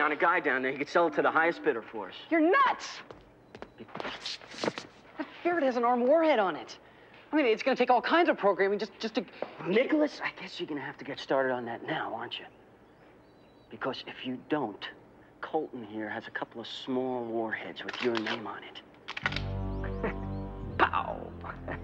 found a guy down there. He could sell it to the highest bidder for us. You're nuts! That ferret has an armed warhead on it. I mean, it's gonna take all kinds of programming just to... Nicholas, I guess you're gonna have to get started on that now, aren't you? Because if you don't, Colton here has a couple of small warheads with your name on it. Pow!